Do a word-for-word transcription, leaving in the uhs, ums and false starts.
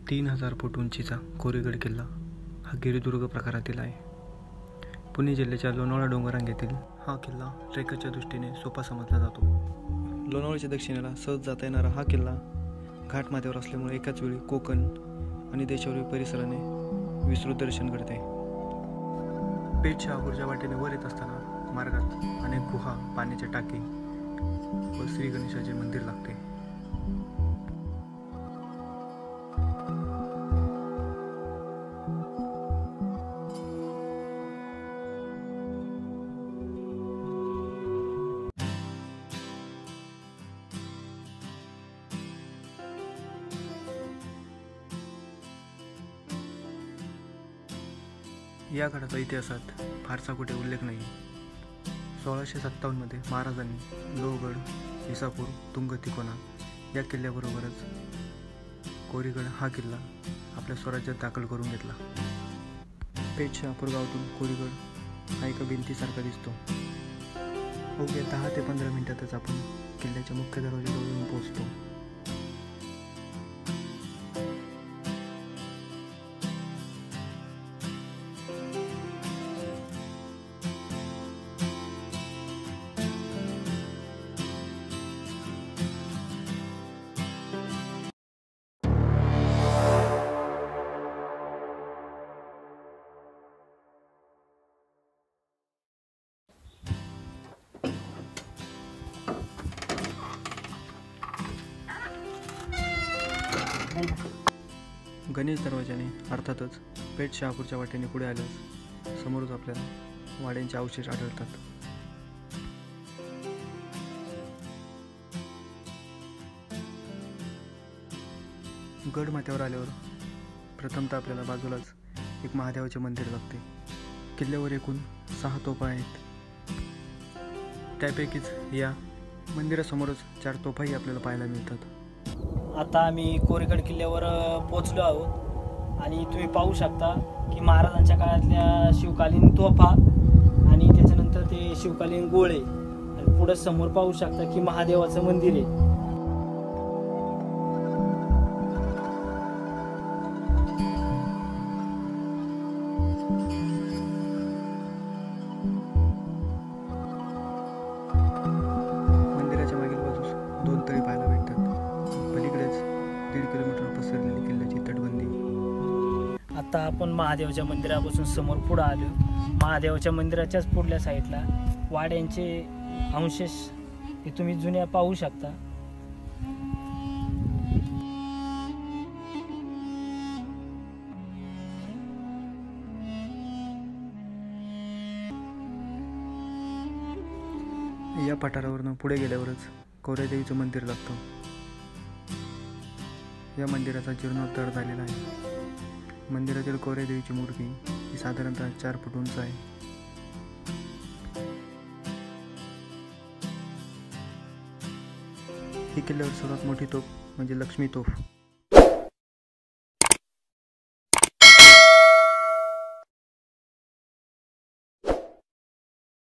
तीन हजार फूट उंचीचा कोरीगड किल्ला हा गिरिदुर्ग प्रकारातील आहे. पुणे जिल्ह्याच्या लोणावळा डोंगररांगेतील हा किल्ला ट्रेकरच्या दृष्टीने सोपा समजला जातो. लोणावळ्याच्या दक्षिणेला सहज जाता येणारा हा किल्ला घाटमाथ्यावर असल्यामुळे एकाच वेळी कोकण आणि देशावरील परिसराने विस्तृत दर्शन करते. पेठ शहापूरच्या वाटेने वर येत असताना मार्गात अनेक गुहा, पाण्याचे टाके व श्री गणेशाचे मंदिर लागते. या गडाचा इतिहासात फारसा कुठे उल्लेख नाही. सोळाशे सत्तावन्नमध्ये महाराजांनी लोहगड, इसापूर, तुंग, तिकोना या किल्ल्याबरोबरच कोरीगड हा किल्ला आपल्या स्वराज्यात दाखल करून घेतला. पेठ शहापूर गावातून कोरीगड हा एका भिंतीसारखा दिसतो. अवघ्या दहा ते पंधरा मिनिटातच आपण किल्ल्याच्या मुख्य दरवाजाजवळ येऊन पोहोचतो. गणेश दरवाजाने अर्थातच पेठ शहापूरच्या वाटेने पुढे आल्यास समोरच आपल्याला वाड्यांचे अवशेष आढळतात. गड माथ्यावर आल्यावर प्रथमतः आपल्याला बाजूलाच एक महादेवाचे मंदिर लागते. किल्ल्यावर एकूण सहा तोफा आहेत. त्यापैकीच या मंदिरासमोरच चार तोफाही आपल्याला पाहायला मिळतात. आता आम्ही कोरीगड किल्ल्यावर पोहोचलो आहोत आणि तुम्ही पाहू शकता की महाराजांच्या काळातल्या शिवकालीन तोफा आणि त्याच्यानंतर ते शिवकालीन गोळे आणि पुढे समोर पाहू शकता की महादेवाचं मंदिर आहे. मंदिराच्या मागील बाजूस दोन तळी पाहायला भेटतात. पलीकडेच दीड किलोमीटर पसरलेली किल्ल्याची तटबंदी. आता आपण महादेवाच्या मंदिरापासून समोर पुढे आलो. महादेवाच्या मंदिराच्याच पुढल्या साईडला वाड्यांचे अवशेष हे तुम्ही जुन्या पाहू शकता. या पठारावरून पुढे गेल्यावरच कौऱ्यादेवीचं मंदिर लागतं. या मंदिराचा जीर्णोद्धार झालेला आहे. मंदिरातील कौऱ्यादेवीची मूर्ती ही साधारणतः चार फूट उंच आहे. ही किल्ल्यावर सर्वात मोठी तोफ म्हणजे लक्ष्मी तोफ.